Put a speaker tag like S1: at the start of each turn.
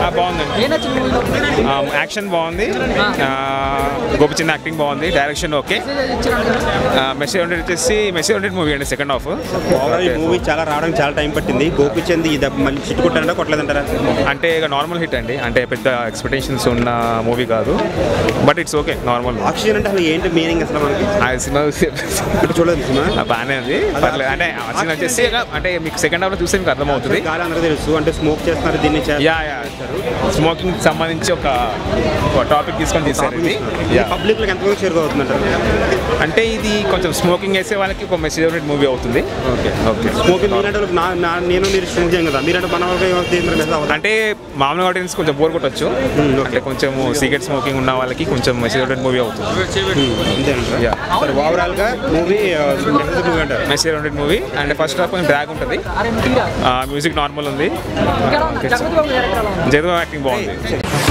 S1: బాగుందండి, యాక్షన్ బాగుంది, గోపిచంద్ యాక్టింగ్ బాగుంది, direction okay. Message oriented movie అండి, సెకండ్ హాఫ్.
S2: మూవీ చాలా రావడానికి చాలా టైం పట్టింది. గోపిచంద్ ఇది మళ్ళీ చిట్టు కొట్టారంటే కొట్టలేదంటారా?
S1: అంటే ఇక నార్మల్ హిట్ అండి, అంటే పెద్ద ఎక్స్పెక్టేషన్స్ ఉన్న మూవీ కాదు, but it's okay normal.
S2: Oxygen అంటే అసలు ఏంటి మీనింగ్ అసలు మనకి?
S1: ఆ సినిమా
S2: చూడలేదు సినిమా,
S1: బాగానే ఉంది, పర్లేదు. అంటే ఆక్సిజన్ వచ్చేసి అంటే మీకు సెకండ్ హాఫ్లో చూస్తే మీకు అర్థమవుతుంది.
S2: అందరూ తెలుసు అంటే స్మోక్ చేస్తున్నారు దీన్ని.
S1: స్మోకింగ్ సంబంధించి ఒక టాపిక్ తీసుకొని తీస్తారు. ఇది
S2: పబ్లిక్ లో ఎంతవరకు చేరుకోవుతుందంటారు?
S1: అంటే ఇది కొంచెం స్మోకింగ్ వేసే వాళ్ళకి ఒక మెసేజ్ ఓరియంటెడ్ మూవీ అవుతుంది. Okay okay.
S2: స్మోకింగ్ నేను మీరు స్మోక్ చేయం కదా, మీరంటే మన
S1: అంటే మామూలుగా ఆడియన్స్ కొంచెం బోర్ కొట్టచ్చు, అంటే కొంచెం సిగరెట్ స్మోకింగ్ ఉన్న వాళ్ళకి కొంచెం మెసేజ్ ఓరియంటెడ్ మూవీ అవుతుంది.
S2: ఓవరాల్ గా movie
S1: message oriented movie. And first half కొంచెం డ్రాగ్ ఉంటుంది, మ్యూజిక్ నార్మల్ ఉంది, జగపతి యాక్టింగ్ బాగుంది.